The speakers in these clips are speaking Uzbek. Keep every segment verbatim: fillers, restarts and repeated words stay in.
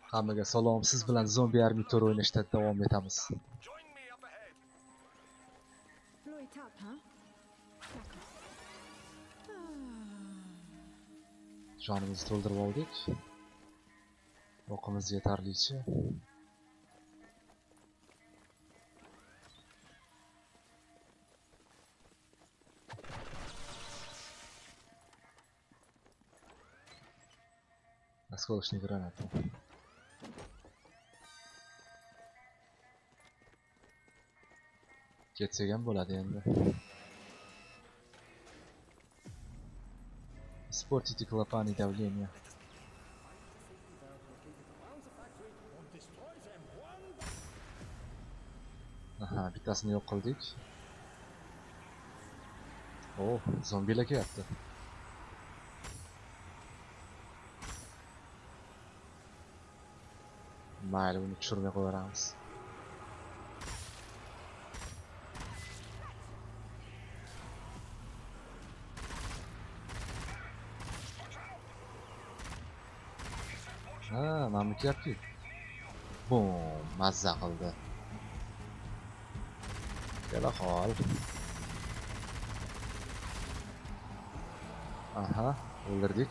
Hammaga salom. Siz bilan Zombie Army Tour o'ynashda davom etamiz. Jonimizni to'ldirib oldik. O'qimiz yetarlicha. Осколочный гранат. Ketsak ham bo'ladi endi. Испортите клапаны давления. Aha, bittasini yo'q qildik. Oh, zombilar kelyapti. Mayli, uni tushirmay qo'yamiz. Ha, mana kelyapti. Bom, mazza qildi. Kela qol. Aha, o'ldirdik.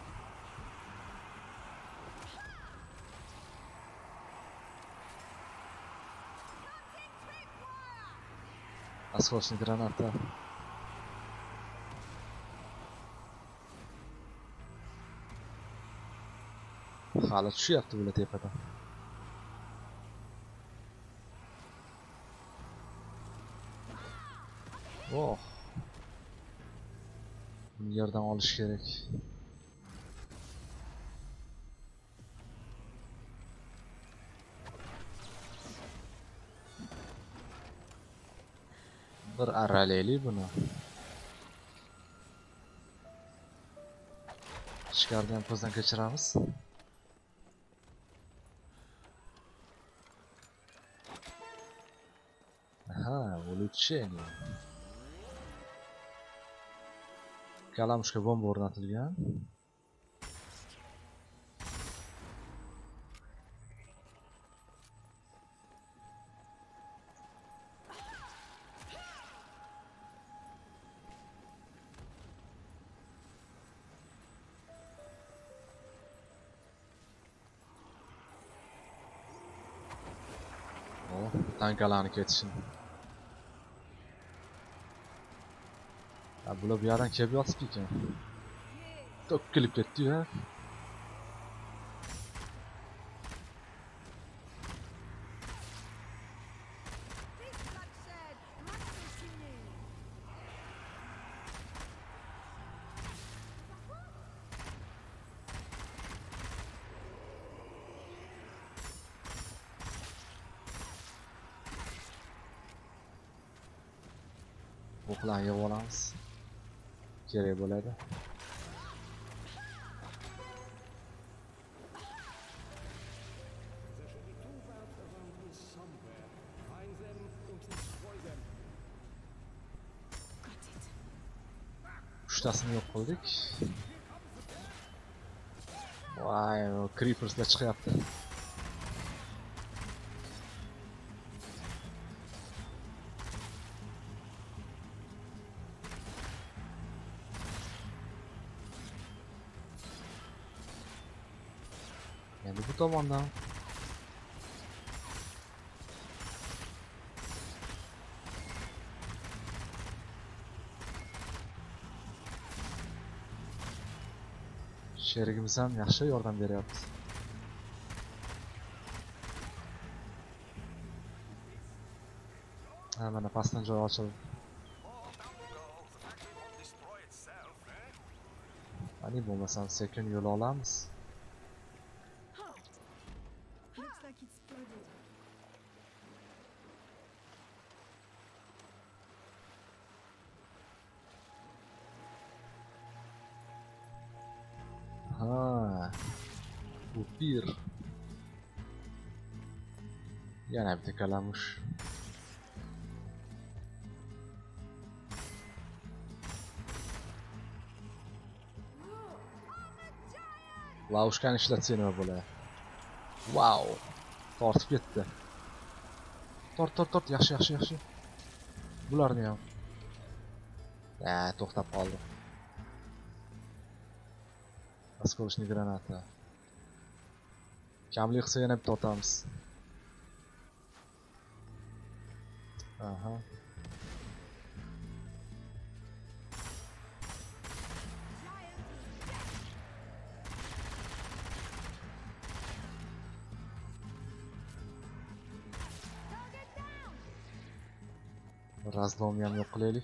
Осколочный граната. Hali tushyapti bular tepadan. Oh. Buni yerdan olish kerak. Bir aralaylik buni. Ichkarida ham ko'zdan kechiramiz. Aha, улучшение. Kalamushga bomba o'rnatilgan. Oh, tankalarni ketishini. Bular bu yerdan kelib yotibdi ekan. To'kilib ketdi-yu. O'qlarni yeb olamiz. Kerak bo'ladi. Uchtasini yo'q qildik. Voy, creeperslar chiqyapti. Endi bu tomondan sherigimiz ham yaxshi yordam beryapti. Ha, mana pastdan joy ochildi. Ani bo'lmasam sekin yo'l olamiz. Ha, bu bir. Yana bitta kalamush. Lavuşkan ishlatsa nima bo'ladi? Wow. Tortib ketdi. Tort, tort, tort. Yaxshi, yaxshi, yaxshi. Bularni ham. Ha, to'xtab qoldi. Oskolichniy granata. Kamlik qilsa yana bitta otamiz. Aha. Razlomni ham yo'q qilaylik.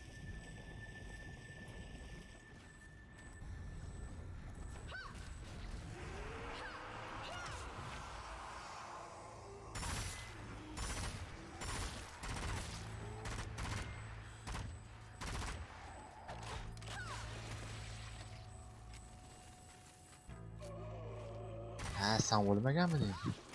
Ha, sen o'lmaganmiding?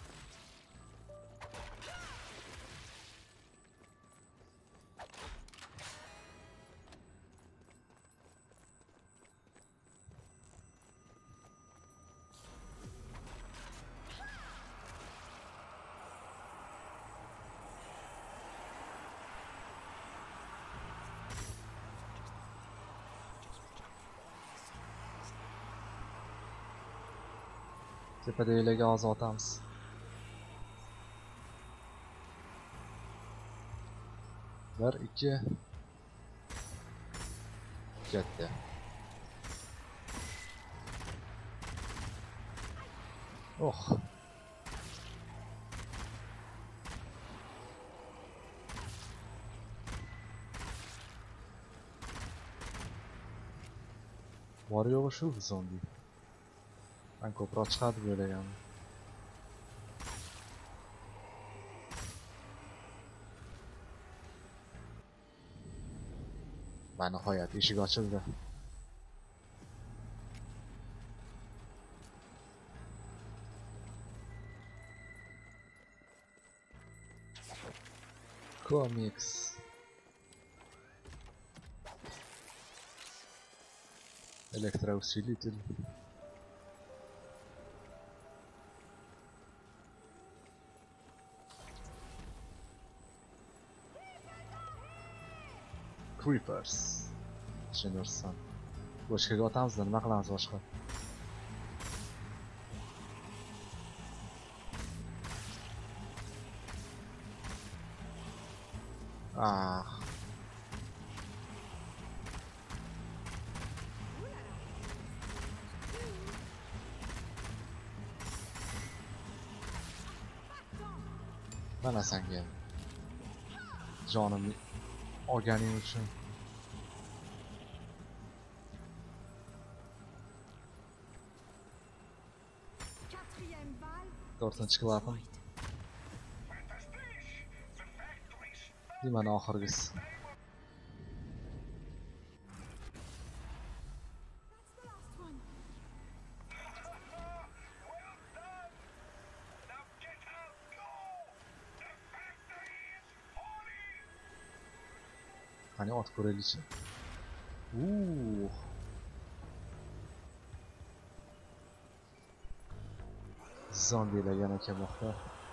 Tepadagilarga hozir otamiz. Bir, ikki. Ketdi. Oh. Bor yo'g'i shu zombi. Ben ko'proq chiqadi deb o'ylagandim. Va nihoyat eshik ochildi. Comics. Электроусилитель. Creepers. Tushunursan. Boshqaga otamiz, nima qilamiz boshqa? Ah. Mana senga jonimni olganing uchun. to'rtinchi klapim. Mana oxirgisi. Qani ot ko'raylikchi. Uuu. Zombilar yana kelmoqda.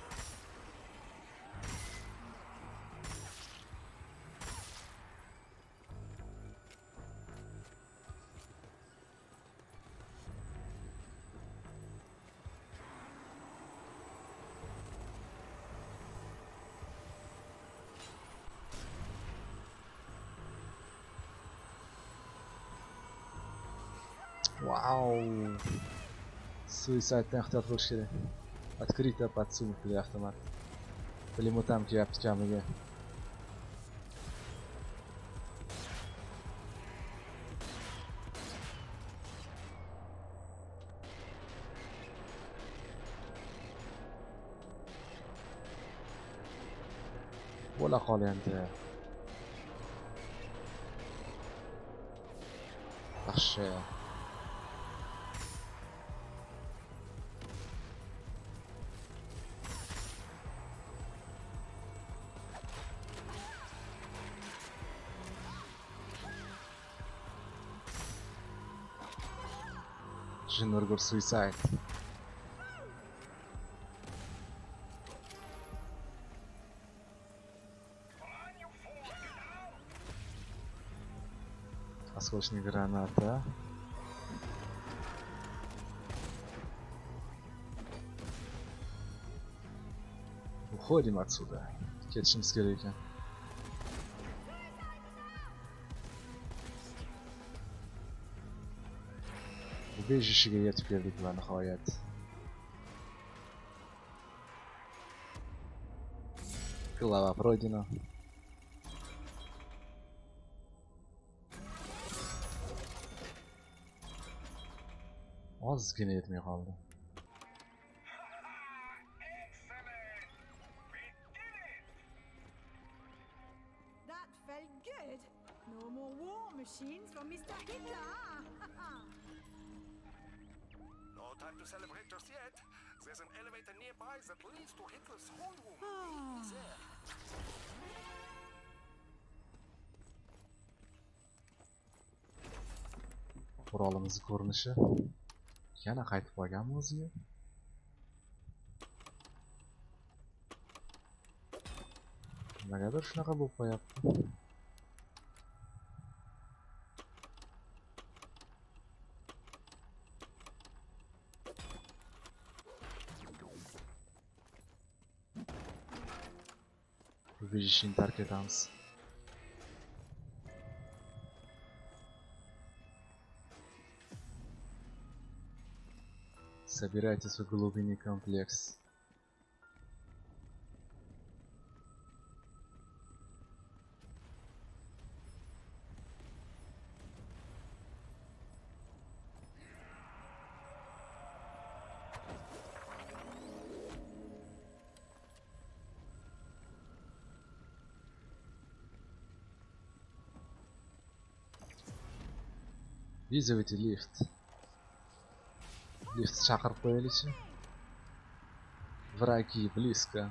Wow. Suiciddan ehtiyot bo'lish kerak. Открыто подсунутый avtomat. Pulemyotam kelyapti kamiga. Bo'la qol endi. Yaxshi. General suicide. Осколочная граната. Уходим отсюда. Ketishimiz kerak ekan. Ubejishiga yetib keldik va nihoyat. Glava пройдена. Ozgina yetmay qoldi. That felt good. No more war machines for Mister Hitler. No time to celebrate just yet. There's an elevator nearby that leads to Hitler's hold room. Meet me there. Qurolimiz ko'rinishi yana qaytib qolganmi o'ziga? Nimagadir shunaqa bo'lib qo'yapti. Ubejishini tark etamiz. Собирайтесь в глубине комплекс. Вызовите лифт. Лифт chaqirib qo'yaylikchi. Враги близко.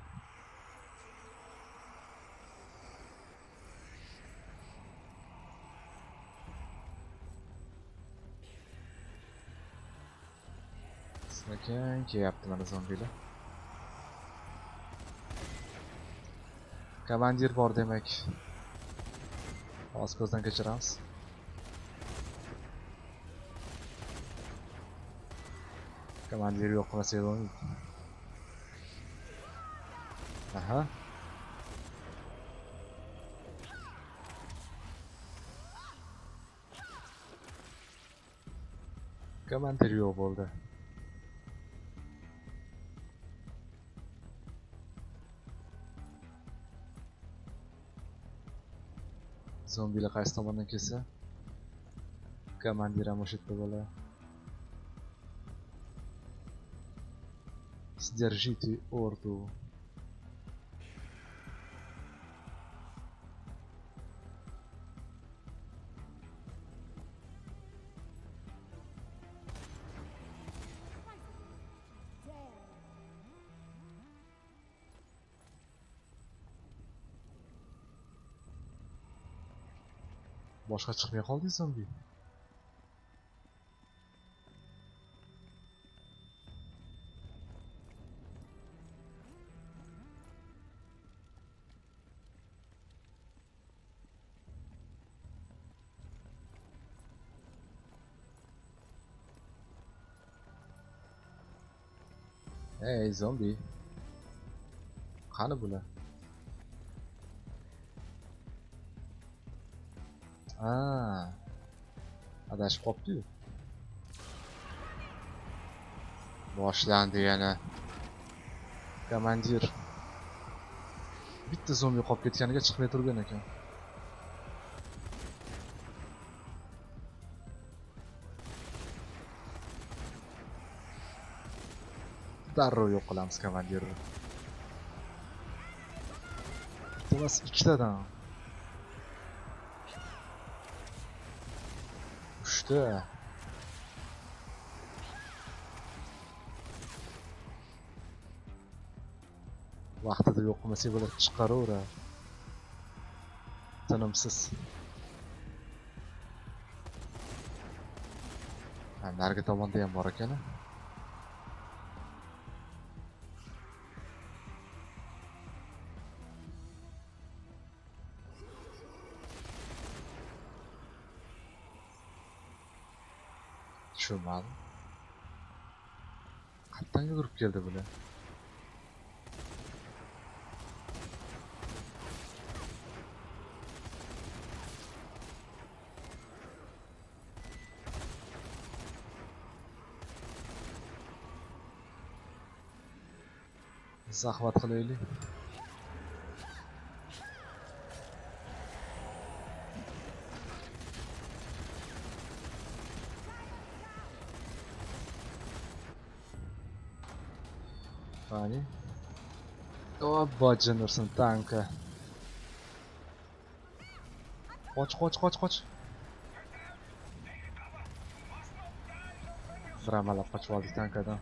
Sekin kelyapti mana zombilar. Komandir bor demak. Hozir ko'zdan kechiramiz. Komandir yo'q qilsa bo'lmaydi. Aha. Komandir yo'q bo'ldi. Zombilar qaysi tomondan kelsa, komandir ham o'sha yerda bo'ladi. Сдержите орду. Boshqa chiqmay qoldi zombi. Hey zombi. Qani bular? Ah. Adashib qopti-yu. Boshlandi yana. Komandir. Bitta zombi qolib ketganiga chiqmay turgan ekan. Darrov yo'q qilamiz komandirni. Bitta ikkitadan. Uchta. Vaqtida yo'q qilmasa bo'ladi, chiqaraver. Tinimsiz. Ha, narigi tomonda ham bor ekan. Tushunmadim. Qayerdan yugurib keldi bular? Zahvat qilaylik. Qani? Obbo jinursin tanka. Qoch, qoch, qoch, qoch. Dramalab qochib oldik tankadan.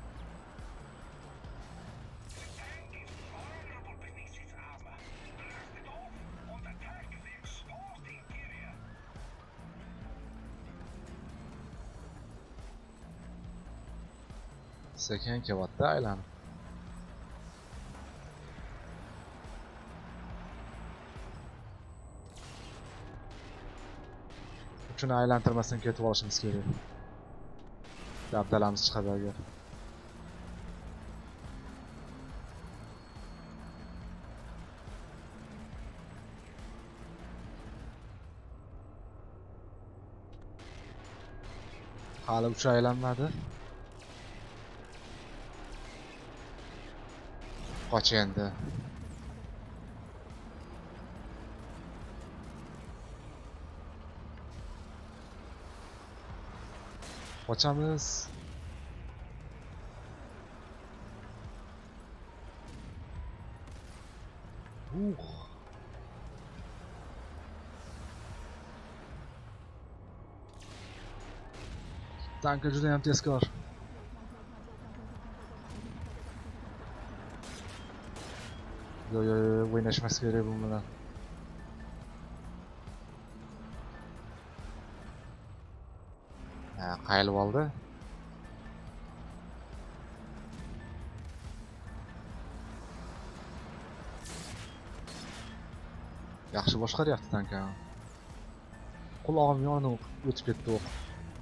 Sekin kelyapti aylanib. Shuni aylantirmasdan ketib olishimiz kerak. Dabdalamiz chiqadi agar. Hali uch aylanmadi. Qoch endi. Qochamiz. Uh. Tanka juda ham tezkor. Yo yo yo o'ynashmas kerak bu bilan. Ha, qayilib oldi. Yaxshi boshqaryapti tanka. Qulog'im yonib o'tib ketdi o'q.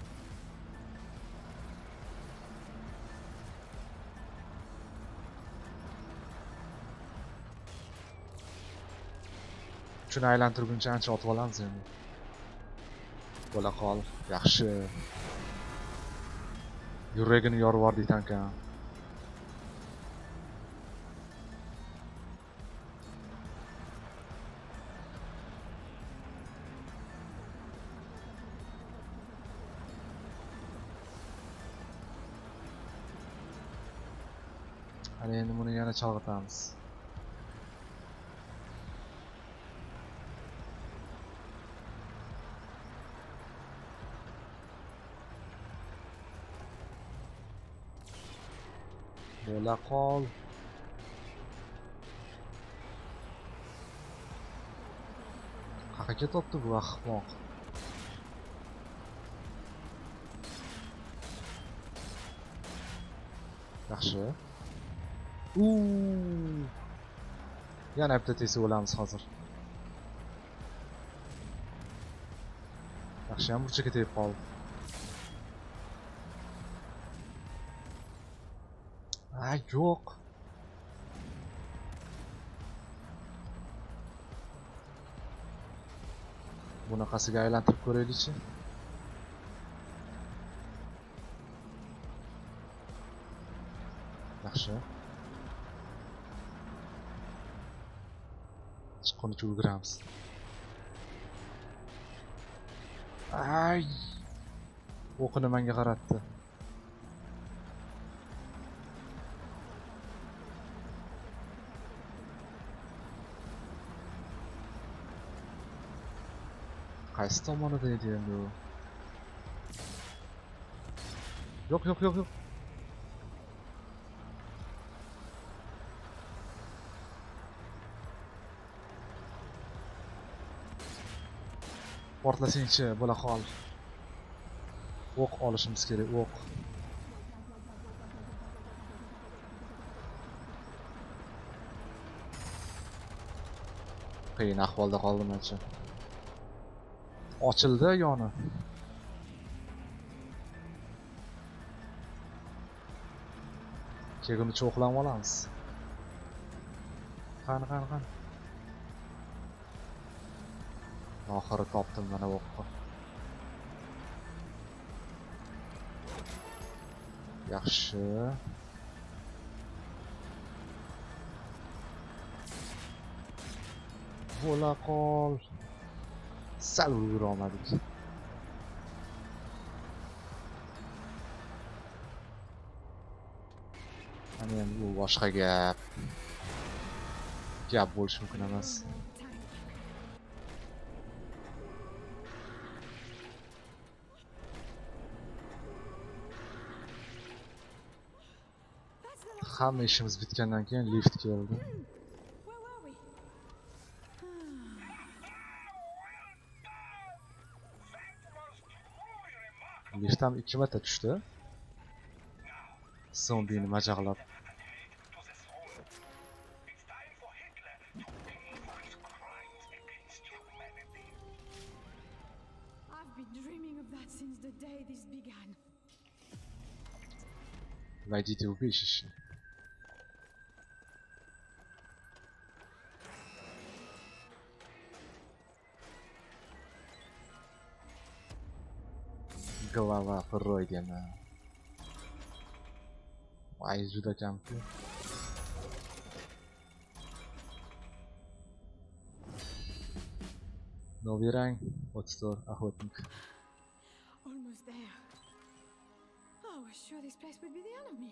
Shuni aylantirguncha ancha otib olamiz endi. Bo'la qol. Yaxshi. Yuragini yorib yubordi tanka. Hali endi buni yana chalg'itamiz. Bo'la qol. Qayerga ketyapti bu ahmoq? Yaxshi. Uuu. Yana bitta tesib olamiz hozir. Yaxshi ham burchakka tegib qoldi. Ay yo'q. Bunaqasiga aylantirib ko'raylikchi. Yaxshi. Chiqqunicha ulguramiz. Ay. O'qini menga qaratdi. Qaysi tomonida edi endi u? Yo'q, yo'q, yo'q, yo'q. Portlasingchi, bo'la qol. O'q olishimiz kerak, o'q. Qiyin ahvolda qoldim mencha. Ochildi yoni. Kegini cho'qlanib olamiz. Qani, qani, qani. Oxiri topdim mana bu o'qqa. Yaxshi. Bo'la qol. Sal ulgura olmadik. Mana endi bu boshqa gap. Gap bo'lishi mumkin emas. Hamma ishimiz bitgandan keyin lift keldi. Where were we? Liftdan ikki marta tushdi. Zombini majaqlab. I've been dreaming of that since the day this began. Войдите в убежище. Голова пройдена. Ай, juda kamku. Новый ранг, отстор, охотник. Almost there. I was sure this place would be the enemy.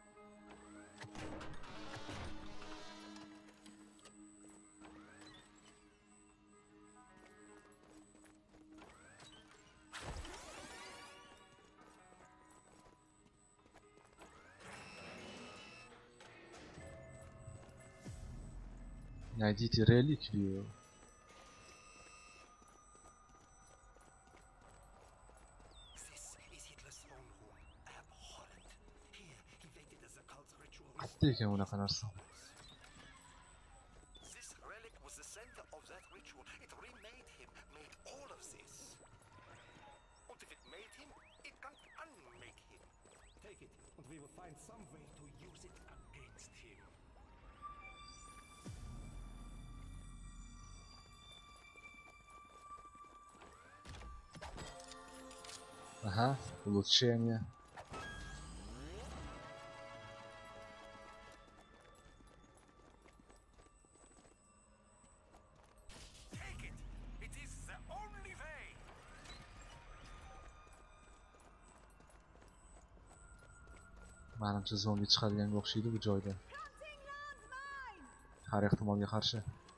Найдите реликвию. Qayerda ekan unaqa narsa? This relic was the center of that ritual. It remade him, made all of this. And if it made him, it can unmake him. Take it, and we will find some way to use it against him. Ага, улучшение. Take it. It is the only way. Menimcha zombi chiqadiganga o'xshaydi bu joyda. Planting landmine! Har ehtimolga qarshi.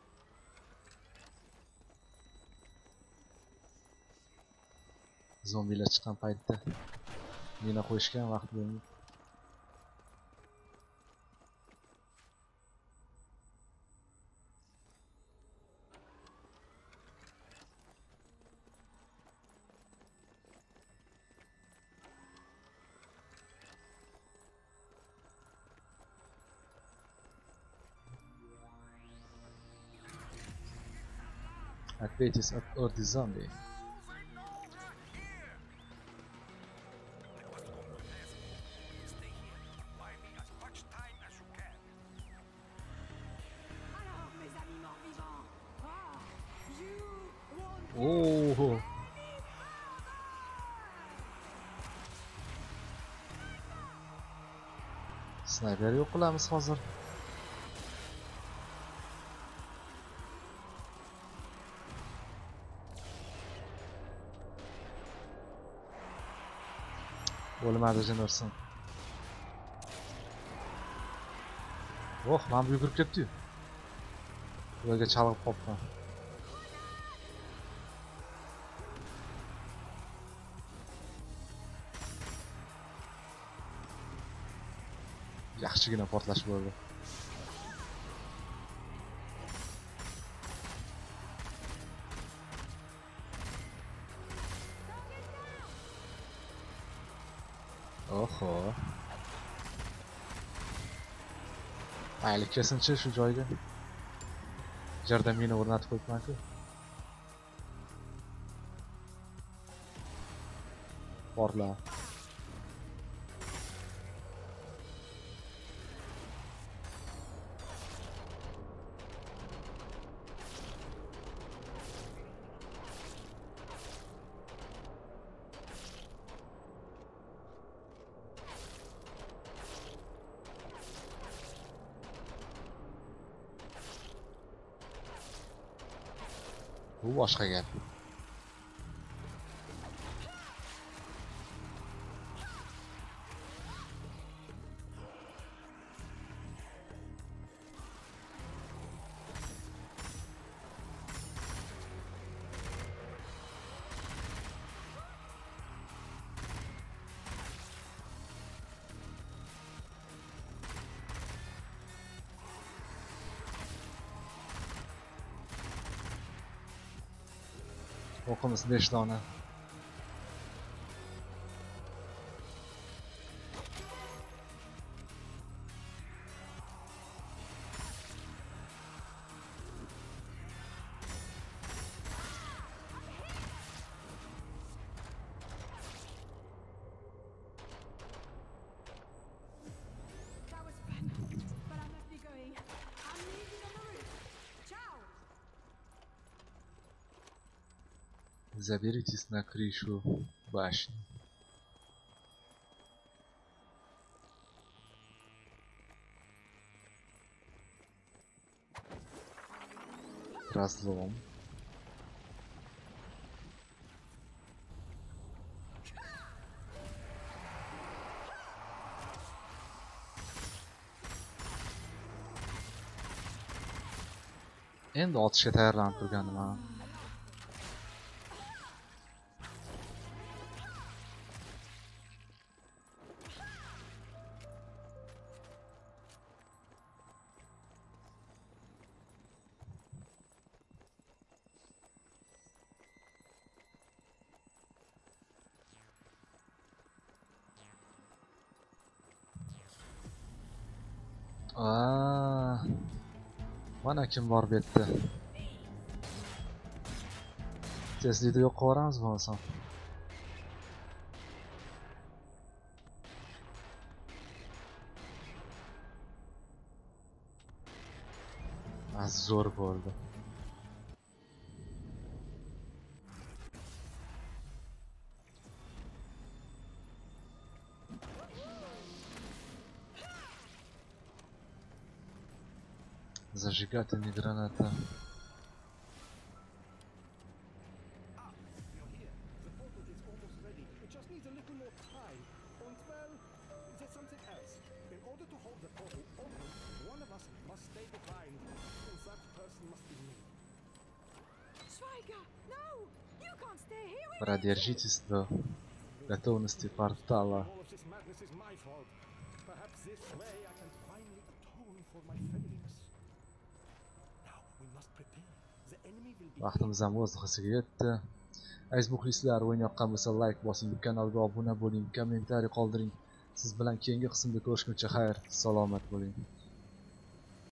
Zombilar chiqqan paytda mina qo'yishgan vaqt bo'ldi. Activities of Earth Zombie. Stay here. Buy me as much time as you can. Alors, mes amis morts vivants! Ah! You want Oo. Snayper yo'q qilamiz hozir. O'lmadi jinursin. Oh, men bu yugurib ketdi-yu. Ularga chalg'ib qopman. Yaxshigina portlash bo'ldi. Oho. Mayli kesinchi shu joyga. Jarda meni o'rnatib qo'yibman-ku. Porla. Bu boshqa gap. O'qimiz besh dona. That was fun, but I must be going. I'm leaving on the roof. Ciao! Заберитесь на крышу башни. Разлом. Endi otishga tayyorlanib turganman. Aa, mana kim bor bu yerda. Tezlikda yo'q qilib bo'lmasam. Az zo'r bo'ldi. Зажигательная граната. Ah, you're here. The portal is almost ready. It just needs a little more time. And well, there's something else. In order to hold the portal open, one of us must stay behind. And that person must be me. Schweiger! No! You can't stay here with me! Продержитесь до готовности портала. All of this madness is my fault. Perhaps this way I can finally atone for my failings. Now we must prepare. The enemy will be Vaqtimiz ham o'z nihoyasiga yetdi. Aziz muxlislar, o'yin yoqqan bo'lsa like bosing, kanalga obuna bo'ling, kommentariy qoldiring. Siz bilan keyingi qismda ko'rishguncha xayr, salomat bo'ling.